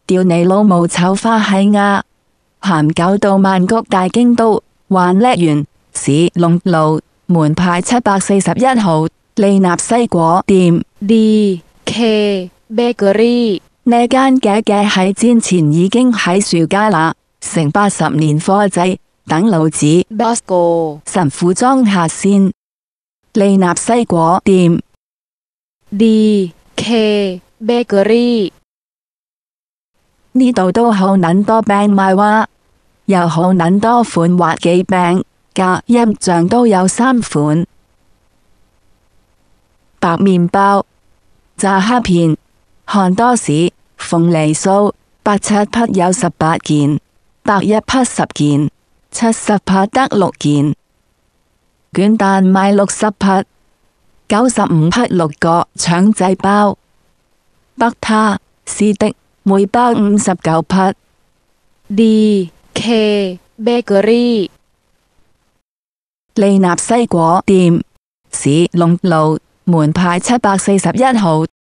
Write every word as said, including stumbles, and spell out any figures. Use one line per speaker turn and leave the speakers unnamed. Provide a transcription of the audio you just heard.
屌你老母臭花閪呀！鹹狗到曼谷大京都環叻園市龍路門牌七百四十一號利納西果店
D K Bakery
呢間嘅嘅喺戰前已經喺樹街啦，成八十年貨仔等老子
Bosco
神父裝下先。利納西果店
D K Bakery
呢度都好撚多餅賣哇，又好撚多款滑記餅，加一樣都有三款。白麵包、炸蝦片、漢多士、鳳梨酥，八七匹有十八件，百一匹十件，七十匹得六件。卷蛋賣六十匹，九十五匹六個腸仔包。北塔士的每包五十九匹。
D K Bakery
利納西果店市龍路門牌七百四十一號